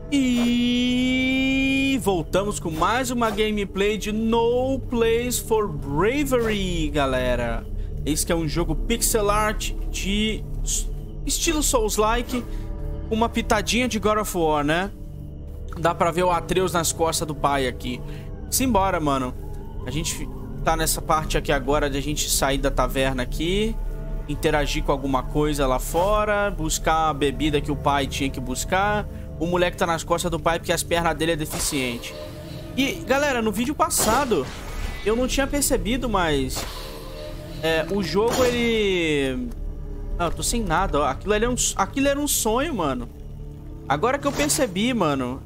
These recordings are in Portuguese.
E voltamos com mais uma gameplay de No Place for Bravery, galera. Esse que é um jogo pixel art de estilo Souls-like, uma pitadinha de God of War, né? Dá pra ver o Atreus nas costas do pai aqui. Simbora, mano. A gente tá nessa parte aqui agora de a gente sair da taverna aqui, interagir com alguma coisa lá fora, buscar a bebida que o pai tinha que buscar. O moleque tá nas costas do pai porque as pernas dele é deficiente. E, galera, no vídeo passado eu não tinha percebido, mas o jogo, ele... Ah, eu tô sem nada, ó. Aquilo era um sonho, mano. Agora que eu percebi, mano,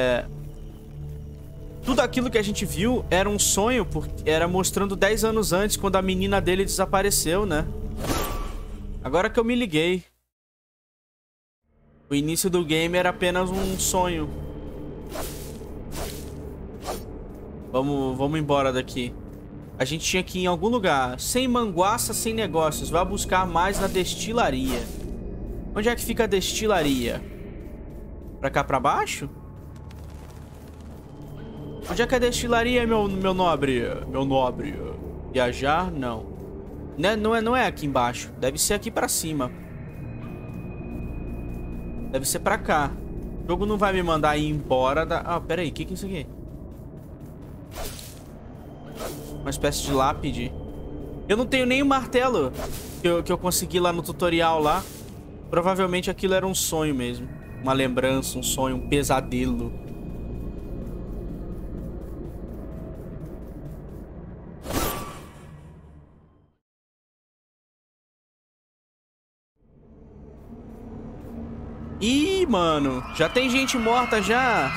tudo aquilo que a gente viu era um sonho, porque era mostrando 10 anos antes, quando a menina dele desapareceu, né? Agora que eu me liguei. O início do game era apenas um sonho. Vamos embora daqui. A gente tinha que ir em algum lugar. Sem manguaça, sem negócios. Vai buscar mais na destilaria. Onde é que fica a destilaria? Pra cá pra baixo? Onde é que é a destilaria, meu nobre? Meu nobre. Viajar? Não. Não é aqui embaixo. Deve ser aqui pra cima. Deve ser pra cá. O jogo não vai me mandar ir embora da... Ah, pera aí. O que é isso aqui? Uma espécie de lápide. Eu não tenho nem o martelo que eu consegui lá no tutorial lá. Provavelmente aquilo era um sonho mesmo. Uma lembrança, um sonho, um pesadelo. Ih, mano, já tem gente morta já.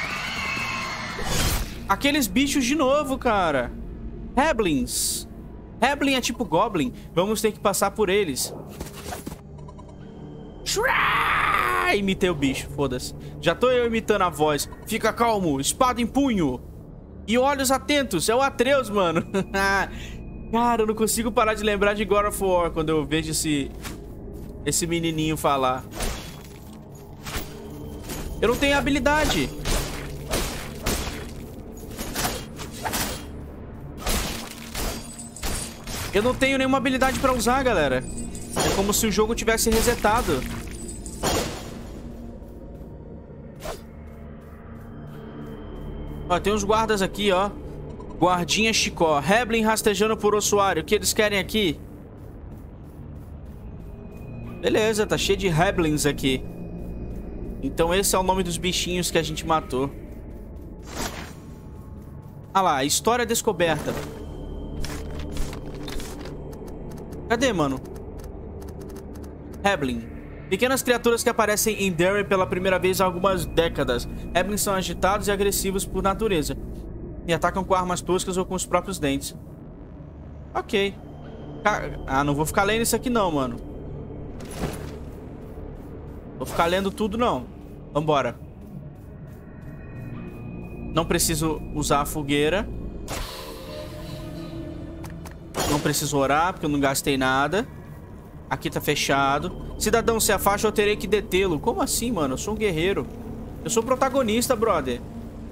Aqueles bichos de novo, cara. Heblins. Heblin é tipo Goblin. Vamos ter que passar por eles. Imitei o bicho, foda-se. Já tô eu imitando a voz. Fica calmo, espada em punho. E olhos atentos, é o Atreus, mano. Cara, eu não consigo parar de lembrar de God of War quando eu vejo esse menininho falar. Eu não tenho habilidade. Eu não tenho nenhuma habilidade pra usar, galera. É como se o jogo tivesse resetado. Ó, tem uns guardas aqui, ó. Guardinha Chicó. Heblin rastejando por ossuário. O que eles querem aqui? Beleza, tá cheio de Heblins aqui. Então esse é o nome dos bichinhos que a gente matou. Ah lá, história descoberta. Cadê, mano? Heblin. Pequenas criaturas que aparecem em Darien pela primeira vez há algumas décadas. Heblins são agitados e agressivos por natureza. E atacam com armas toscas ou com os próprios dentes. Ok. Ah, não vou ficar lendo isso aqui não, mano. Vou ficar lendo tudo, não. Vambora. Não preciso usar a fogueira. Não preciso orar, porque eu não gastei nada. Aqui tá fechado. Cidadão, se afasta, eu terei que detê-lo. Como assim, mano? Eu sou um guerreiro. Eu sou o protagonista, brother.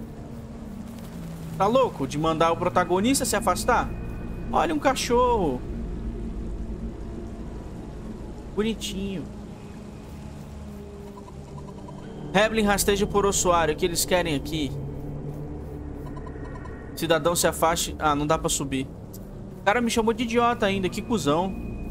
Tá louco de mandar o protagonista se afastar? Olha, um cachorro. Bonitinho. Heblin rasteja por ossuário. O que eles querem aqui? Cidadão, se afaste. Ah, não dá pra subir. O cara me chamou de idiota ainda. Que cuzão.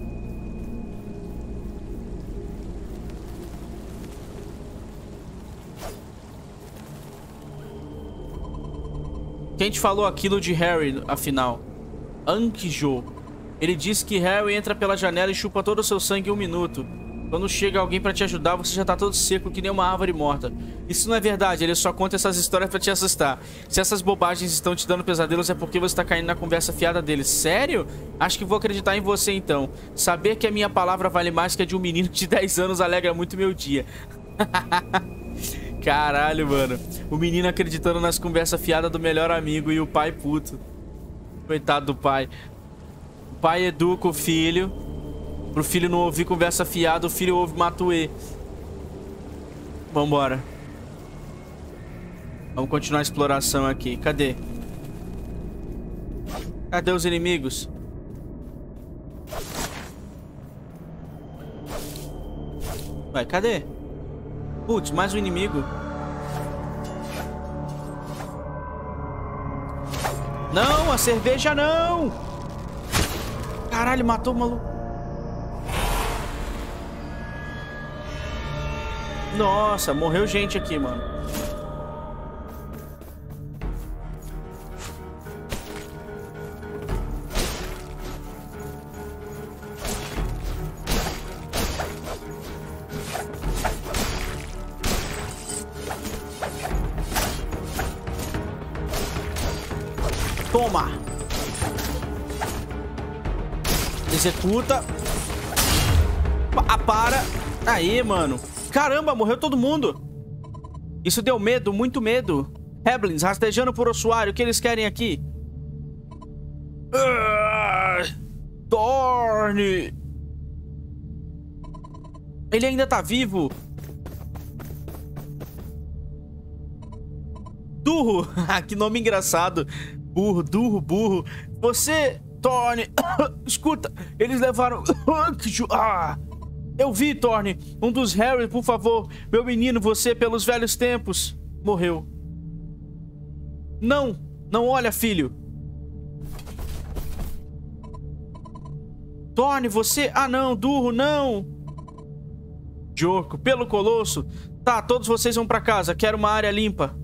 Quem te falou aquilo de Harry, afinal? Ankijo. Ele disse que Harry entra pela janela e chupa todo o seu sangue em 1 minuto. Quando chega alguém pra te ajudar, você já tá todo seco que nem uma árvore morta. Isso não é verdade, ele só conta essas histórias pra te assustar. Se essas bobagens estão te dando pesadelos é porque você tá caindo na conversa fiada deles. Sério? Acho que vou acreditar em você então. Saber que a minha palavra vale mais que a de um menino de 10 anos alegra muito meu dia. Caralho, mano. O menino acreditando nas conversas fiadas do melhor amigo e o pai puto. Coitado do pai. O pai educa o filho. Pro filho não ouvir conversa fiada, o filho ouve Matue. Vambora. Vamos continuar a exploração aqui. Cadê? Cadê os inimigos? Vai, cadê? Putz, mais um inimigo. Não, a cerveja não! Caralho, matou o maluco. Nossa, morreu gente aqui, mano. Toma! Executa. Para. Aí, mano. Caramba, morreu todo mundo. Isso deu medo, muito medo. Heblins, rastejando por ossuário. O que eles querem aqui? Thorne. Ele ainda tá vivo. Durro. Que nome engraçado. Burro, Durro, burro. Você, Thorne. Escuta, eles levaram... Eu vi, Thorne. Um dos Harry, por favor. Meu menino, você, pelos velhos tempos. Morreu. Não. Não olha, filho. Thorne, você... Ah, não. Durro, não. Jorco, pelo Colosso. Tá, todos vocês vão pra casa. Quero uma área limpa.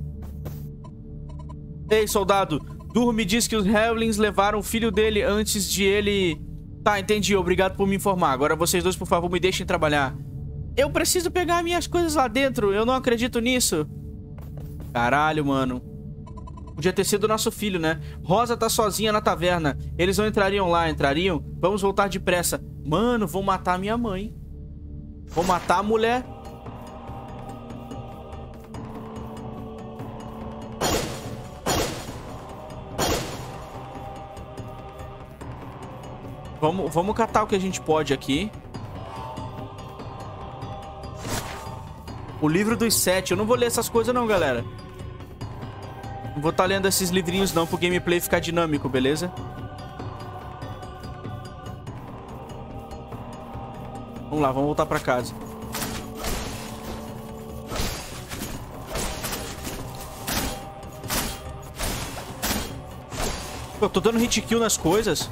Ei, soldado. Durro me disse que os Hellings levaram o filho dele antes de ele... Tá, entendi. Obrigado por me informar. Agora vocês dois, por favor, me deixem trabalhar. Eu preciso pegar minhas coisas lá dentro. Eu não acredito nisso. Caralho, mano. Podia ter sido nosso filho, né? Rosa tá sozinha na taverna. Eles não entrariam lá, entrariam? Vamos voltar depressa. Mano, vou matar minha mãe. Vou matar a mulher. Vamos catar o que a gente pode aqui. O livro dos 7. Eu não vou ler essas coisas não, galera. Não vou estar lendo esses livrinhos não, pro gameplay ficar dinâmico, beleza? Vamos lá, vamos voltar pra casa. Pô, eu tô dando hit kill nas coisas.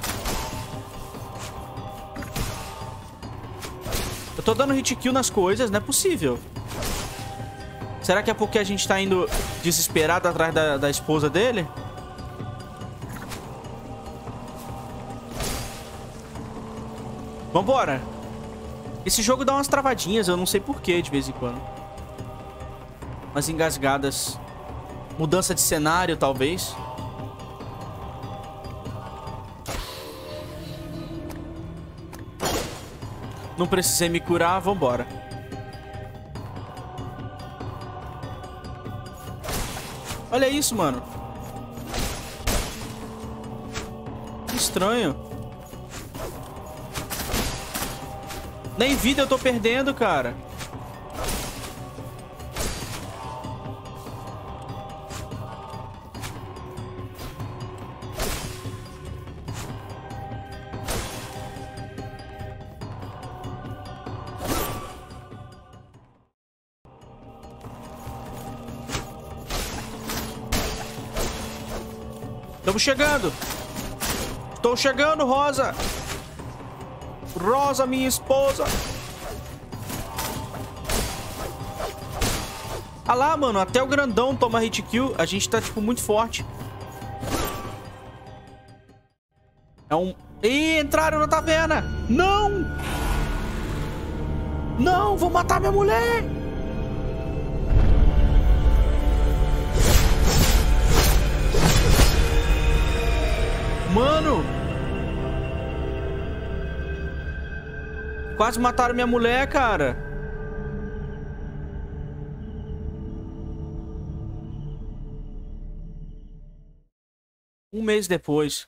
Eu tô dando hit kill nas coisas, não é possível. Será que é porque a gente tá indo desesperado atrás da esposa dele? Vambora. Esse jogo dá umas travadinhas, eu não sei porquê de vez em quando. Umas engasgadas. Mudança de cenário, talvez. Não precisei me curar, vambora. Olha isso, mano. Que estranho. Nem vida eu tô perdendo, cara. Estamos chegando. Estou chegando, Rosa. Rosa, minha esposa. Ah lá, mano. Até o grandão toma hit kill. A gente tá, tipo, muito forte. É um... Ih, entraram na taverna. Não! Não, vou matar minha mulher. Mano! Quase mataram minha mulher, cara. Um mês depois.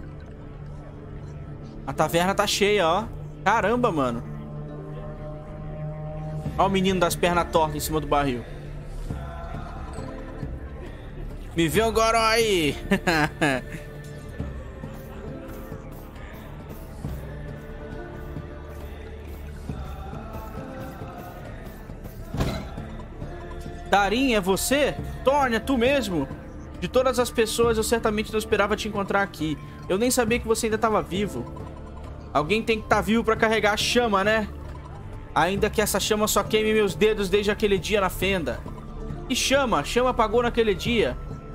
A taverna tá cheia, ó. Caramba, mano. Olha o menino das pernas tortas em cima do barril. Me vê agora aí. Darin, é você? Thorne, é tu mesmo? De todas as pessoas, eu certamente não esperava te encontrar aqui. Eu nem sabia que você ainda estava vivo. Alguém tem que estar vivo para carregar a chama, né? Ainda que essa chama só queime meus dedos desde aquele dia na fenda. E chama? Chama apagou naquele dia.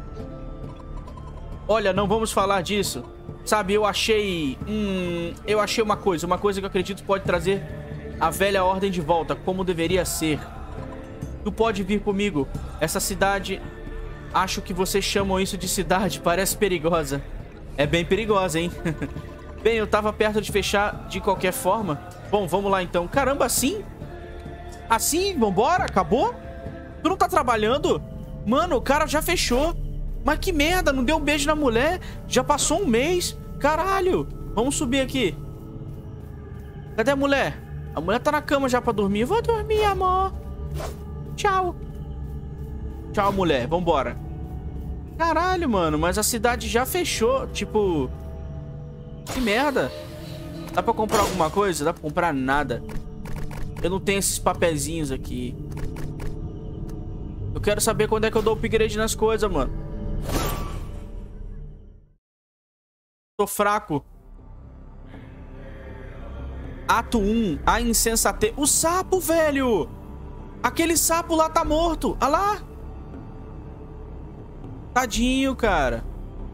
Olha, não vamos falar disso. Sabe, eu achei uma coisa que eu acredito pode trazer a velha ordem de volta, como deveria ser. Tu pode vir comigo. Essa cidade... Acho que vocês chamam isso de cidade. Parece perigosa. É bem perigosa, hein? Bem, eu tava perto de fechar de qualquer forma. Bom, vamos lá então. Caramba, assim? Assim? Vambora? Acabou? Tu não tá trabalhando? Mano, o cara já fechou. Mas que merda, não deu um beijo na mulher. Já passou um mês. Caralho. Vamos subir aqui. Cadê a mulher? A mulher tá na cama já pra dormir. Vou dormir, amor. Tchau. Tchau, mulher. Vambora. Caralho, mano. Mas a cidade já fechou. Tipo... Que merda. Dá pra comprar alguma coisa? Dá pra comprar nada. Eu não tenho esses papezinhos aqui. Eu quero saber quando é que eu dou upgrade nas coisas, mano. Tô fraco. Ato 1. A insensatez. O sapo, velho. Aquele sapo lá tá morto. Olha lá. Tadinho, cara.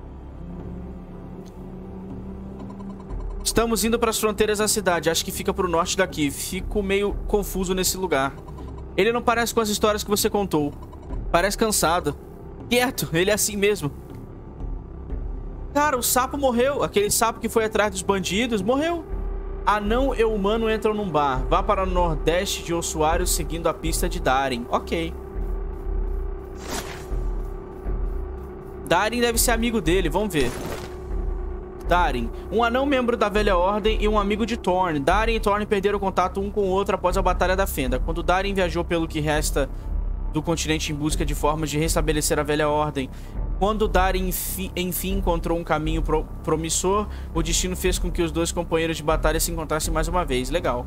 Estamos indo para as fronteiras da cidade. Acho que fica pro norte daqui. Fico meio confuso nesse lugar. Ele não parece com as histórias que você contou. Parece cansado. Quieto, ele é assim mesmo. Cara, o sapo morreu. Aquele sapo que foi atrás dos bandidos morreu. Anão e humano entram num bar. Vá para o nordeste de Ossuário seguindo a pista de Darin. Ok. Darin deve ser amigo dele, vamos ver. Darin, um anão membro da Velha Ordem e um amigo de Thorne. Darin e Thorne perderam contato um com o outro após a Batalha da Fenda. Quando Darin viajou pelo que resta do continente em busca de formas de restabelecer a Velha Ordem. Quando Darin enfim encontrou um caminho promissor, o destino fez com que os dois companheiros de batalha se encontrassem mais uma vez. Legal.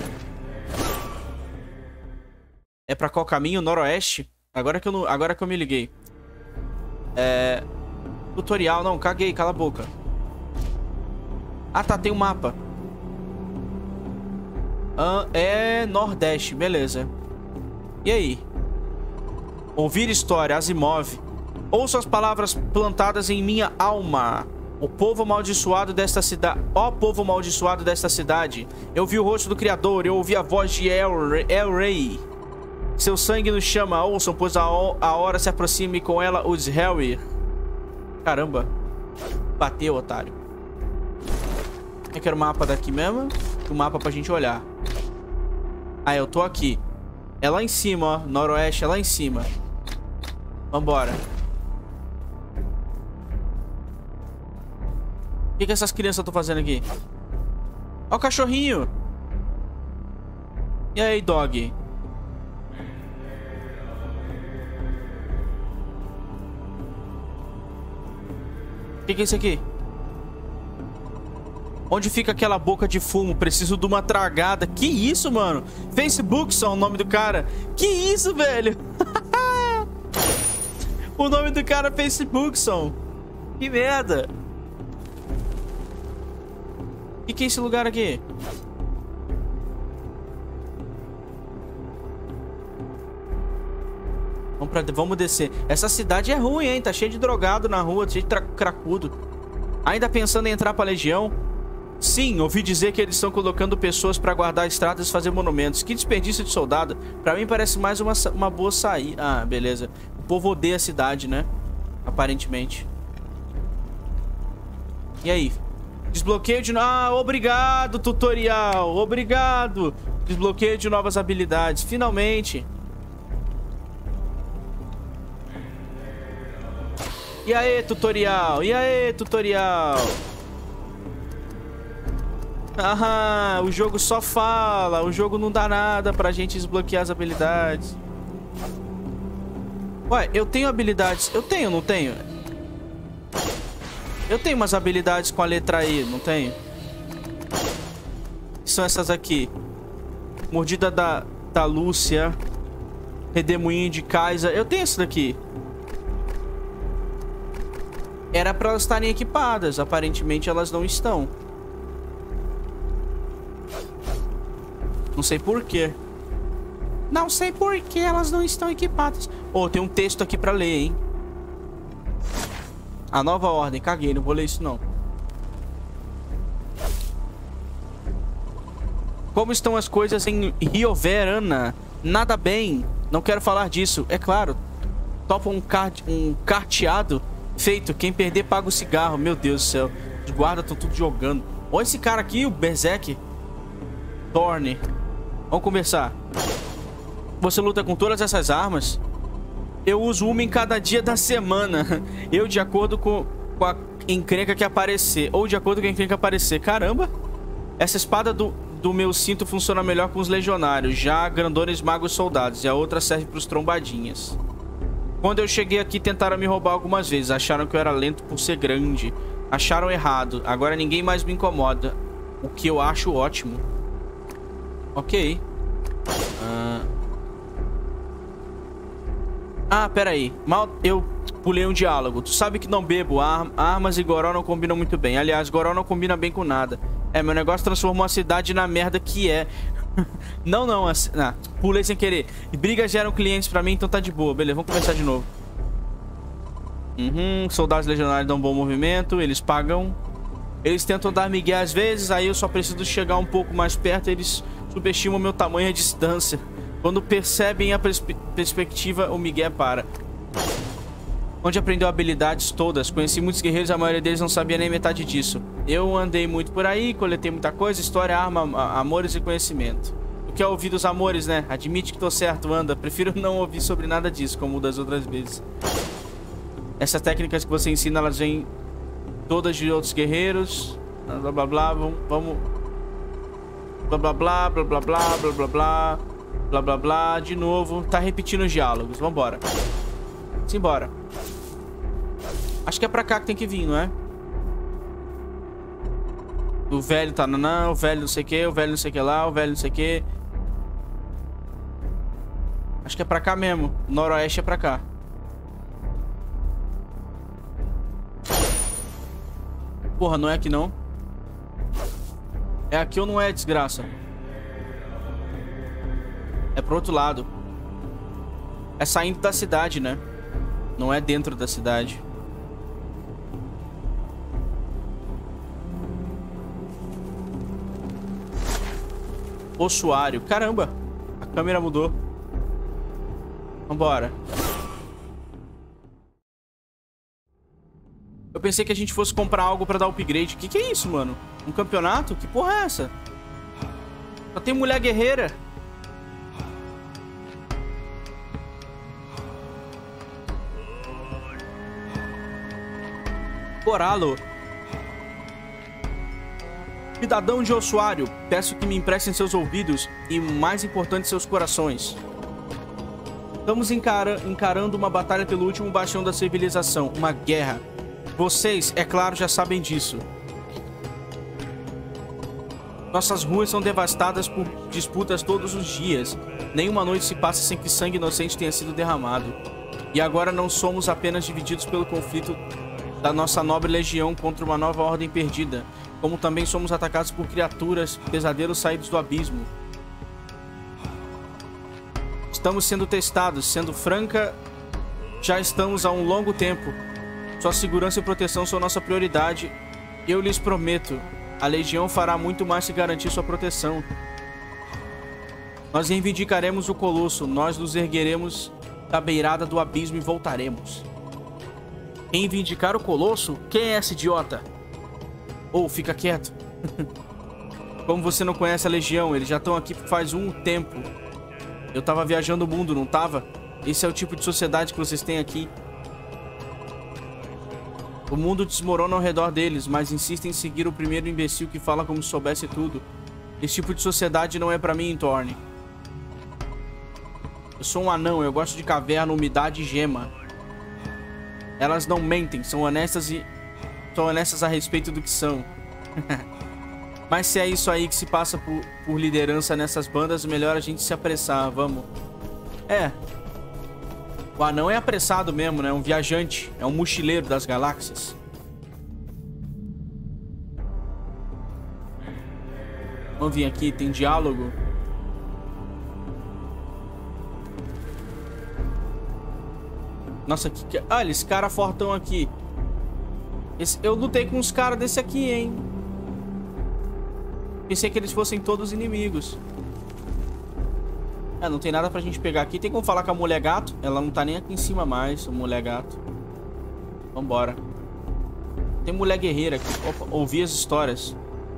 É pra qual caminho? Noroeste? Agora que eu me liguei. Tutorial. Não, caguei, cala a boca. Ah, tá, tem um mapa. É Nordeste, beleza. E aí? Ouvir história, Asimov. Ouço as palavras plantadas em minha alma. O povo amaldiçoado desta cidade. Ó povo amaldiçoado desta cidade. Eu vi o rosto do Criador, eu ouvi a voz de El-Rei. Seu sangue nos chama, ouçam, pois a hora se aproxima e com ela os Helwyr. Caramba. Bateu, otário. Eu quero o mapa daqui mesmo. O mapa pra gente olhar. Ah, eu tô aqui. É lá em cima, ó. Noroeste é lá em cima. Vambora. O que essas crianças estão fazendo aqui? Ó o cachorrinho. E aí, dog? O que é isso aqui? Onde fica aquela boca de fumo? Preciso de uma tragada. Que isso, mano? Facebook só o nome do cara. Que isso, velho? O nome do cara é Facebook só. Que merda. O que é esse lugar aqui? Vamos descer. Essa cidade é ruim, hein? Tá cheio de drogado na rua, cheio de cracudo. Ainda pensando em entrar pra Legião? Sim, ouvi dizer que eles estão colocando pessoas pra guardar estradas e fazer monumentos. Que desperdício de soldado. Pra mim parece mais uma boa saída. Ah, beleza. O povo odeia a cidade, né? Aparentemente. E aí? Desbloqueio de... Ah, obrigado, tutorial. Obrigado. Desbloqueio de novas habilidades. Finalmente. E aí, tutorial? E aí, tutorial? Ah, o jogo só fala. O jogo não dá nada pra gente desbloquear as habilidades. Ué, eu tenho habilidades. Eu tenho, não tenho? Eu tenho umas habilidades com a letra I, não tenho? São essas aqui. Mordida da Lúcia. Redemoinho de Kaisa. Eu tenho essa daqui. Era pra elas estarem equipadas. Aparentemente elas não estão. Não sei por quê. Não sei por que elas não estão equipadas. Oh, tem um texto aqui pra ler, hein? A nova ordem. Caguei, não vou ler isso, não. Como estão as coisas em Rio Verana? Nada bem. Não quero falar disso. É claro. Topa um carteado. Feito. Quem perder paga o cigarro. Meu Deus do céu. Os guardas estão tudo jogando. Olha esse cara aqui, o Berserk. Thorne. Vamos conversar. Você luta com todas essas armas? Eu uso uma em cada dia da semana. Eu de acordo com a encrenca que aparecer. Ou de acordo com a encrenca que aparecer. Caramba. Essa espada do meu cinto funciona melhor com os legionários. Já grandones magos soldados. E a outra serve para os trombadinhas. Quando eu cheguei aqui tentaram me roubar algumas vezes. Acharam que eu era lento por ser grande. Acharam errado. Agora ninguém mais me incomoda. O que eu acho ótimo. Ok. Pera aí. Mal eu pulei um diálogo. Tu sabe que não bebo. Armas e goró não combinam muito bem. Aliás, goró não combina bem com nada. Meu negócio transformou a cidade na merda que é. Não. Pulei sem querer. Brigas geram clientes pra mim, então tá de boa. Beleza, vamos conversar de novo. Soldados legionários dão um bom movimento. Eles pagam. Eles tentam dar migué às vezes. Aí eu só preciso chegar um pouco mais perto. Eles subestimam o meu tamanho e a distância. Quando percebem a perspectiva, o migué para. Onde aprendeu habilidades todas? Conheci muitos guerreiros, a maioria deles não sabia nem metade disso. Eu andei muito por aí, coletei muita coisa, história, arma, amores e conhecimento. Tu quer ouvir dos amores, né? Admite que tô certo, anda. Prefiro não ouvir sobre nada disso, como das outras vezes. Essas técnicas que você ensina, elas vêm todas de outros guerreiros. Blá blá blá, vamos... Blá blá blá, blá blá blá, blá blá blá. Blá blá blá, de novo. Tá repetindo os diálogos, vambora. Simbora. Acho que é pra cá que tem que vir, não é? O velho tá não, o velho não sei o que, o velho não sei o que lá, o velho não sei o que. Acho que é pra cá mesmo. Noroeste é pra cá. Porra, não é aqui não. É aqui ou não é, desgraça? É pro outro lado. É saindo da cidade, né? Não é dentro da cidade. Ossuário. Caramba. A câmera mudou. Vambora. Eu pensei que a gente fosse comprar algo pra dar upgrade. Que é isso, mano? Um campeonato? Que porra é essa? Só tem mulher guerreira. Coralo. Cidadão de Ossuário, peço que me emprestem seus ouvidos e, mais importante, seus corações. Estamos encarando uma batalha pelo último bastião da civilização, uma guerra. Vocês, é claro, já sabem disso. Nossas ruas são devastadas por disputas todos os dias. Nenhuma noite se passa sem que sangue inocente tenha sido derramado. E agora não somos apenas divididos pelo conflito da nossa nobre legião contra uma nova ordem perdida, como também somos atacados por criaturas, pesadelos saídos do abismo. Estamos sendo testados, sendo franca, já estamos há um longo tempo. Sua segurança e proteção são nossa prioridade. Eu lhes prometo, a legião fará muito mais se garantir sua proteção. Nós reivindicaremos o Colosso, nós nos ergueremos da beirada do abismo e voltaremos. Reivindicar o Colosso? Quem é esse idiota? Fica quieto. Como você não conhece a Legião, eles já estão aqui faz um tempo. Eu tava viajando o mundo, não tava? Esse é o tipo de sociedade que vocês têm aqui. O mundo desmorona ao redor deles, mas insistem em seguir o primeiro imbecil que fala como se soubesse tudo. Esse tipo de sociedade não é pra mim, Thorne. Eu sou um anão, eu gosto de caverna, umidade e gema. Elas não mentem, são honestas a respeito do que são. Mas se é isso aí que se passa por liderança nessas bandas, melhor a gente se apressar, vamos. É. O anão é apressado mesmo, né? É um viajante, é um mochileiro das galáxias. Vamos vir aqui, tem diálogo. Nossa, que... olha, esse cara fortão aqui. Eu lutei com uns caras desse aqui, hein? Pensei que eles fossem todos inimigos. Não tem nada pra gente pegar aqui. Tem como falar com a mulher gato? Ela não tá nem aqui em cima mais, a mulher gato. Vambora. Tem mulher guerreira aqui. Opa, ouvi as histórias.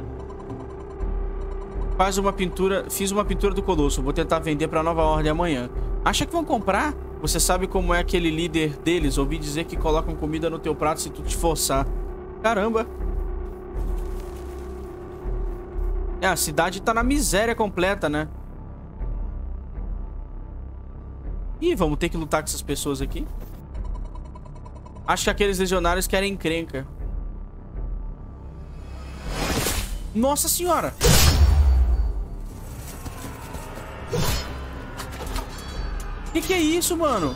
Fiz uma pintura do Colosso. Vou tentar vender pra Nova Ordem amanhã. Acha que vão comprar? Você sabe como é aquele líder deles? Ouvi dizer que colocam comida no teu prato se tu te forçar. Caramba. A cidade tá na miséria completa, né? Ih, vamos ter que lutar com essas pessoas aqui. Acho que aqueles legionários querem encrenca. Nossa senhora! Que é isso, mano?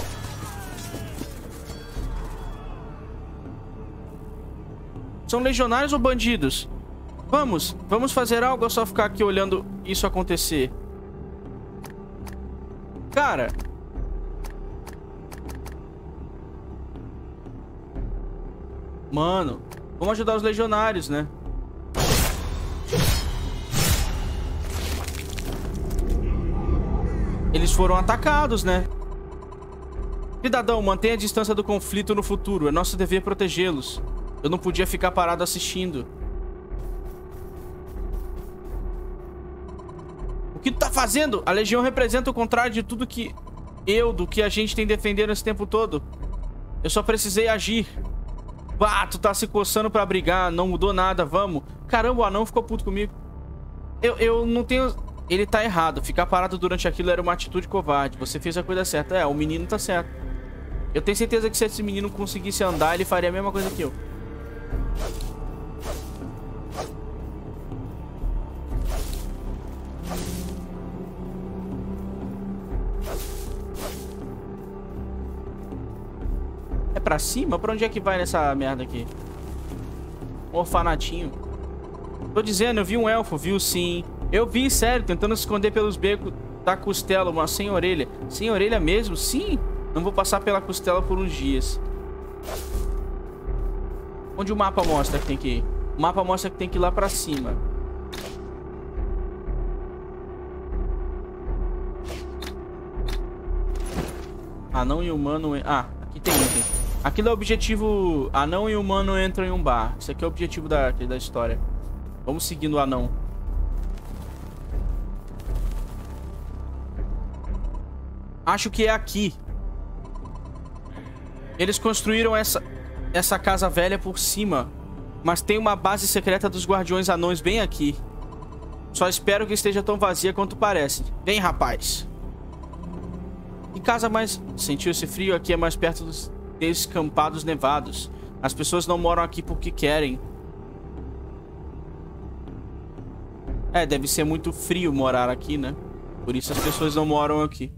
São legionários ou bandidos? Vamos fazer algo ou só ficar aqui olhando isso acontecer? Cara... mano, vamos ajudar os legionários, né? Eles foram atacados, né? Cidadão, mantenha a distância do conflito no futuro. É nosso dever protegê-los. Eu não podia ficar parado assistindo. O que tu tá fazendo? A Legião representa o contrário de tudo do que a gente tem defendido esse tempo todo. Eu só precisei agir. Bah, tu tá se coçando pra brigar. Não mudou nada, vamos. Caramba, o anão ficou puto comigo. Eu não tenho... Ele tá errado. Ficar parado durante aquilo era uma atitude covarde. Você fez a coisa certa. O menino tá certo. Eu tenho certeza que se esse menino conseguisse andar, ele faria a mesma coisa que eu. É pra cima? Pra onde é que vai nessa merda aqui? Um orfanatinho. Tô dizendo, eu vi um elfo. Viu sim. Eu vi, sério, tentando se esconder pelos becos da costela, uma sem orelha. Sem orelha mesmo? Sim. Não vou passar pela costela por uns dias. Onde o mapa mostra que tem que ir? O mapa mostra que tem que ir lá pra cima. Anão e humano... Ah, aqui tem item. Aquilo é o objetivo... Anão e humano entram em um bar. Isso aqui é o objetivo da história. Vamos seguindo o anão. Acho que é aqui. Eles construíram essa casa velha por cima. Mas tem uma base secreta dos guardiões anões bem aqui. Só espero que esteja tão vazia quanto parece. Vem, rapaz. Que casa mais... Sentiu esse frio? Aqui é mais perto dos descampados nevados. As pessoas não moram aqui porque querem. Deve ser muito frio morar aqui, né? Por isso as pessoas não moram aqui.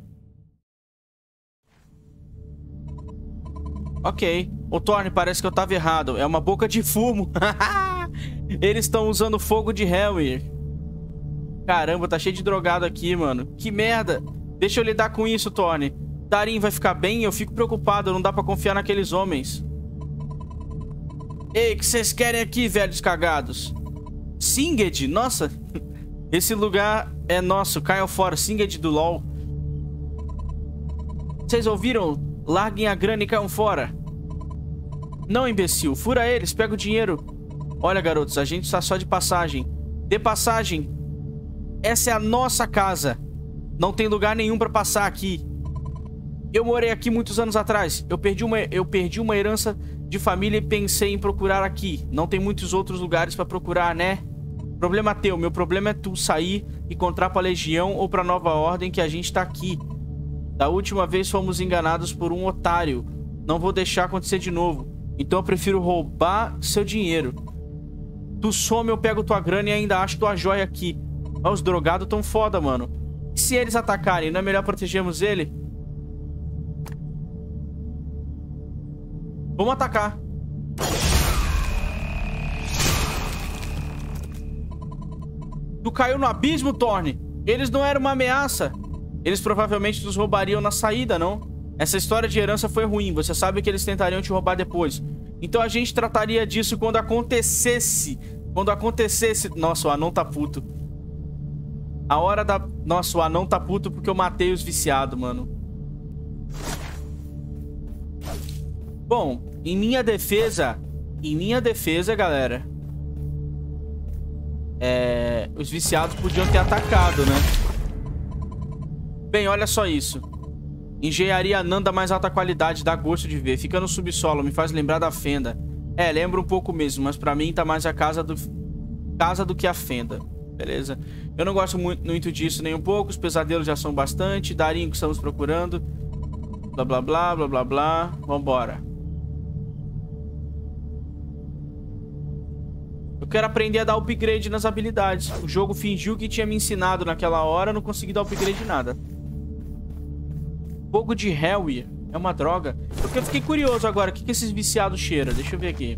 Ok. Ô, Thorne, parece que eu tava errado. É uma boca de fumo. Eles estão usando fogo de Helmir. Caramba, tá cheio de drogado aqui, mano. Que merda. Deixa eu lidar com isso, Thorne. Darin vai ficar bem? Eu fico preocupado. Não dá pra confiar naqueles homens. Ei, o que vocês querem aqui, velhos cagados? Singed? Nossa. Esse lugar é nosso. Caiam fora. Singed do LoL. Vocês ouviram? Larguem a grana e caiam fora. Não, imbecil. Fura eles. Pega o dinheiro. Olha, garotos. A gente está só de passagem. Dê passagem. Essa é a nossa casa. Não tem lugar nenhum pra passar aqui. Eu morei aqui muitos anos atrás. Eu perdi uma herança de família e pensei em procurar aqui. Não tem muitos outros lugares pra procurar, né? Problema teu. Meu problema é tu sair e encontrar pra Legião ou pra Nova Ordem que a gente tá aqui. Da última vez fomos enganados por um otário. Não vou deixar acontecer de novo. Então eu prefiro roubar seu dinheiro. Tu some, eu pego tua grana e ainda acho tua joia aqui. Ó, os drogados tão foda, mano. E se eles atacarem, não é melhor protegermos ele? Vamos atacar. Tu caiu no abismo, Thorne. Eles não eram uma ameaça. Eles provavelmente nos roubariam na saída, não? Essa história de herança foi ruim. Você sabe que eles tentariam te roubar depois. Então a gente trataria disso quando acontecesse. Quando acontecesse... Nossa, o anão tá puto. A hora da... Nossa, o anão tá puto porque eu matei os viciados, mano. Bom, em minha defesa, galera, os viciados podiam ter atacado, né? Bem, olha só isso. Engenharia anã da mais alta qualidade, dá gosto de ver. Fica no subsolo, me faz lembrar da fenda. Lembra um pouco mesmo, mas pra mim tá mais a casa do que a fenda. Beleza? Eu não gosto muito disso nem um pouco. Os pesadelos já são bastante. Darinho que estamos procurando. Blá, blá, blá, blá, blá, blá. Vambora. Eu quero aprender a dar upgrade nas habilidades. O jogo fingiu que tinha me ensinado naquela hora. Eu não consegui dar upgrade de nada. Fogo de Hellweir. É uma droga. Porque eu fiquei curioso agora. O que esses viciados cheiram? Deixa eu ver aqui.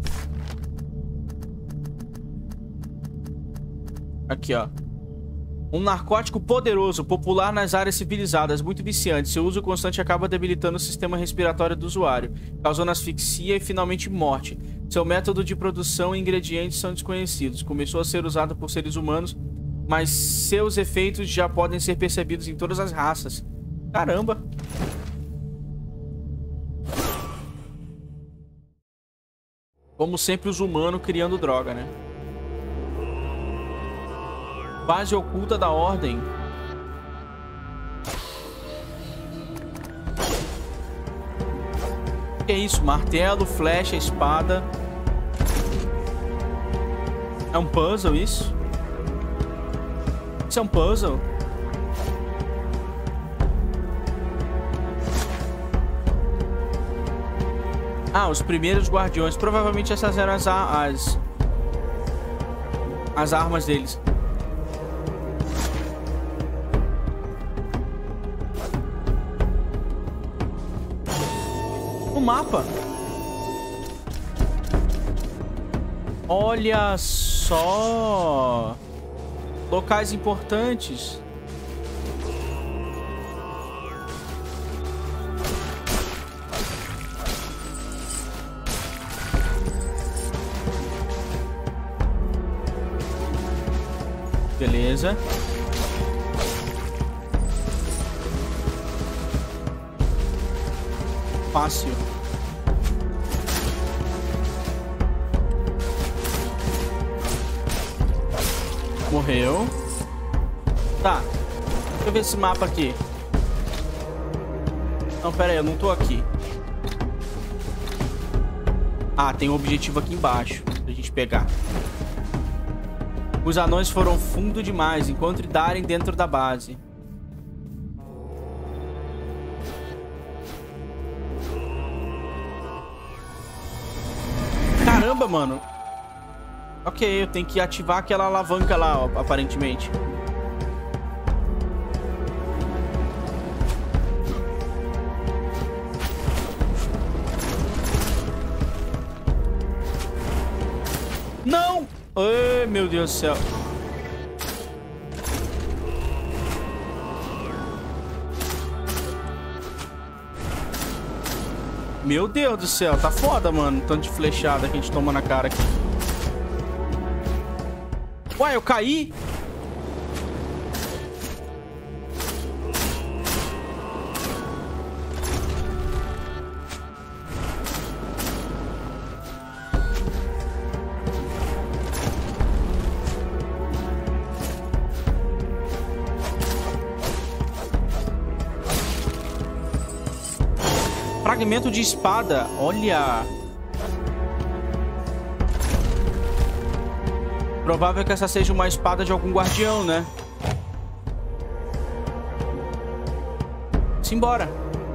Aqui, ó. Um narcótico poderoso, popular nas áreas civilizadas, muito viciante. Seu uso constante acaba debilitando o sistema respiratório do usuário, causando asfixia e finalmente morte. Seu método de produção e ingredientes são desconhecidos. Começou a ser usado por seres humanos, mas seus efeitos já podem ser percebidos em todas as raças. Caramba! Como sempre, os humanos criando droga, né? Base oculta da Ordem. O que é isso? Martelo, flecha, espada. É um puzzle isso? Isso é um puzzle? Ah, os primeiros guardiões. Provavelmente essas eram as armas deles. O mapa. Olha só. Locais importantes. Beleza. Fácil. Morreu. Tá. Deixa eu ver esse mapa aqui. Não, pera aí, eu não tô aqui. Ah, tem um objetivo aqui embaixo pra gente pegar. Os anões foram fundo demais. Encontre Darin dentro da base. Caramba, mano. Ok, eu tenho que ativar aquela alavanca lá, ó, aparentemente. Não! Ai, meu Deus do céu. Meu Deus do céu, tá foda, mano. Tanto de flechada que a gente toma na cara aqui. Ué, eu caí? Fragmento de espada. Olha. Provável que essa seja uma espada de algum guardião, né? Simbora.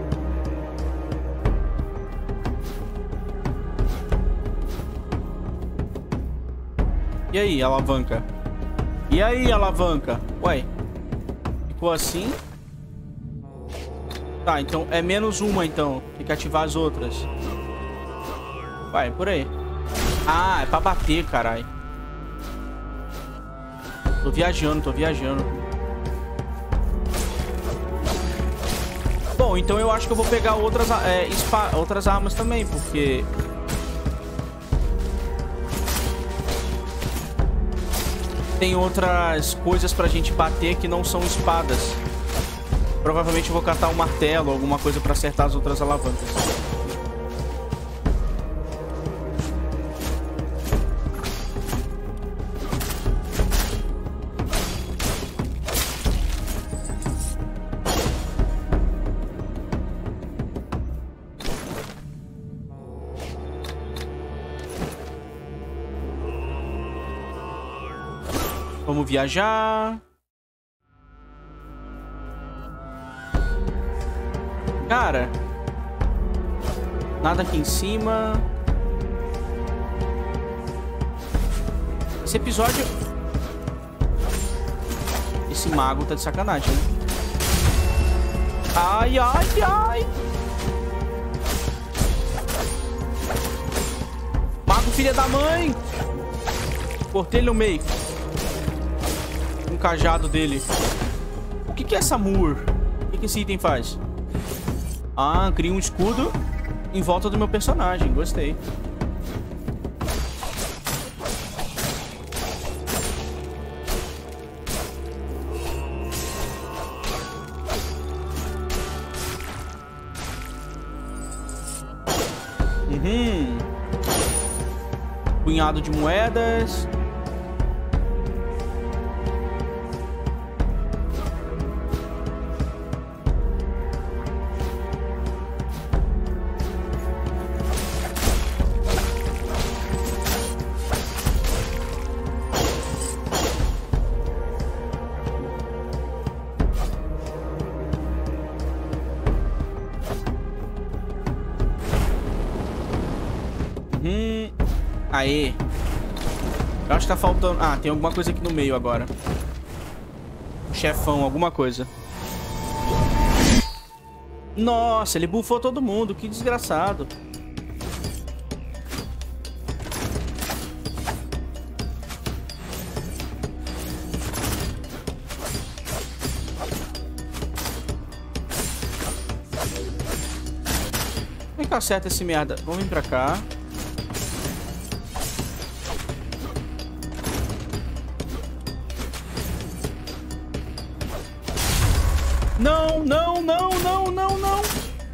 E aí, alavanca? E aí, alavanca? Ué. Ficou assim? Tá, então é menos uma, então. Tem que ativar as outras. Vai, por aí. Ah, é pra bater, caralho. Tô viajando, tô viajando. Bom, então eu acho que eu vou pegar outras armas também, porque... tem outras coisas pra gente bater que não são espadas. Provavelmente eu vou catar um martelo, alguma coisa pra acertar as outras alavancas. Vamos viajar. Cara, nada aqui em cima. Esse episódio... esse mago tá de sacanagem, né? Ai, ai, ai. Mago, filha da mãe. Cortei ele no meio. Um cajado dele. O que é essa Moor? O que esse item faz? Ah, cria um escudo em volta do meu personagem. Gostei. Punhado de moedas. Aê. Eu acho que tá faltando... ah, tem alguma coisa aqui no meio agora. Chefão, alguma coisa. Nossa, ele buffou todo mundo. Que desgraçado. Como é que acerta esse merda? Vamos vir pra cá. Não, não, não, não, não, não.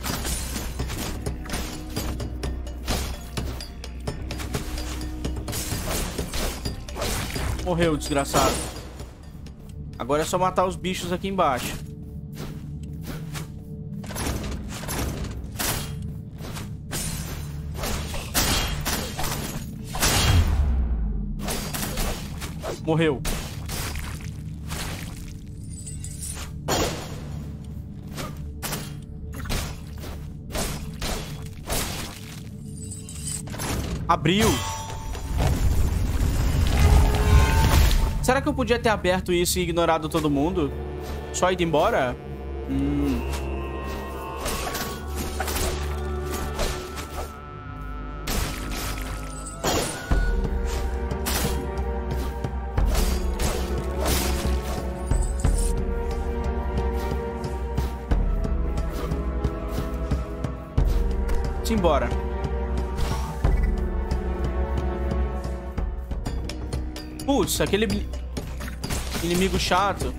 Morreu, desgraçado. Agora é só matar os bichos aqui embaixo. Morreu. Abriu. Será que eu podia ter aberto isso e ignorado todo mundo? Só ido embora? Simbora. Putz, aquele inimigo chato.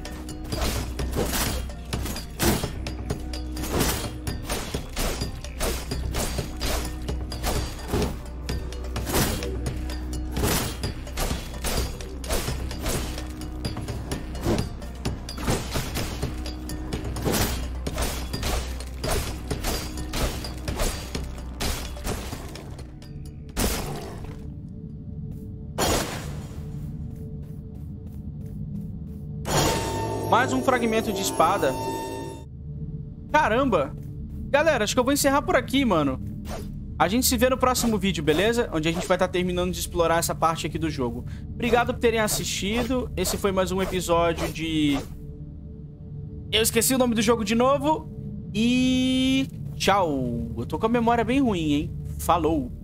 Mais um fragmento de espada. Caramba. Galera, acho que eu vou encerrar por aqui, mano. A gente se vê no próximo vídeo, beleza? Onde a gente vai estar terminando de explorar essa parte aqui do jogo. Obrigado por terem assistido. Esse foi mais um episódio de... Eu esqueci o nome do jogo de novo. E... tchau. Eu tô com a memória bem ruim, hein? Falou.